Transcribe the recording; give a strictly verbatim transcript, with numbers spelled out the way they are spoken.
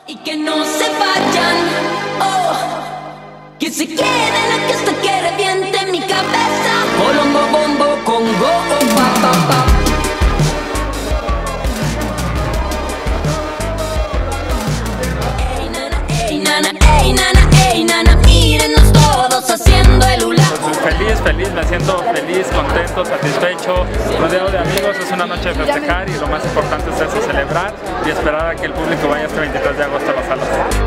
Y que no se vayan, oh, que se quede la que hasta que reviente mi cabeza. Colombo, bombo, congo, oh, pa, pa, pa. Ey, nana, ey, nana, ey, nana, ey, nana, mírenos todos haciendo el hula. Pues feliz, feliz, me siento feliz, contento, satisfecho, rodeado de amigos. Es una noche de festejar y lo más importante es eso, celebrar y esperar a que el público vaya este veintitrés de agosto a las salas.